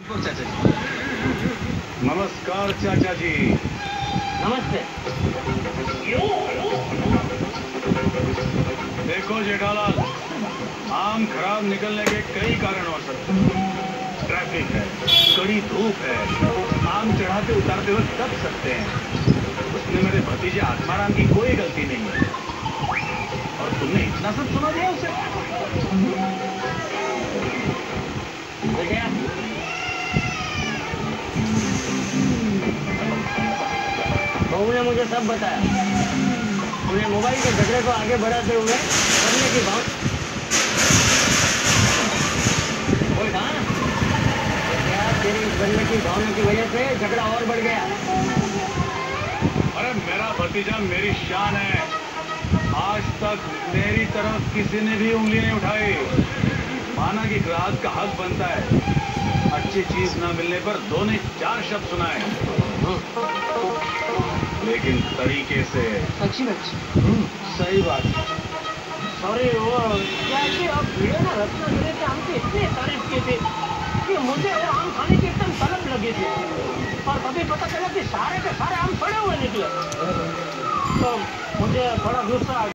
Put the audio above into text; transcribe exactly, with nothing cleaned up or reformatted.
चाचा जी। नमस्कार चाचा जी। नमस्ते। देखो जेठालाल, आम खराब निकलने के कई कारण हो सकते हैं। ट्रैफिक है, कड़ी धूप है, आम चढ़ाते उतारते वक्त दब सकते हैं। उसमें मेरे भतीजे आत्माराम की कोई गलती नहीं है। और तुमने इतना सब सुना दिया उसे। बहू ने मुझे सब बताया। उन्हें मोबाइल के झगड़े को आगे बढ़ाते हुए करने की भाव कोई कहा ना क्या तेरी बनने की भावना की वजह से झगड़ा और बढ़ गया। अरे मेरा भतीजा मेरी शान है। आज तक मेरी तरफ किसी ने भी उंगली नहीं उठाई। माना कि ग्राहक का हक बनता है। अच्छी चीज ना मिलने पर दो ने चार शब्द सुनाए, लेकिन तरीके से। अच्छी बात। सही बात। सॉरी वो क्या है कि अब भिड़े ना रत्नागिरी के आम की इतनी तारीफ की थी कि मुझे वो आम खाने की एकदम तलब लगी थी। और कभी पता चला कि सारे के सारे आम सड़े हुए निकले तो मुझे थोड़ा गुस्सा आ गया।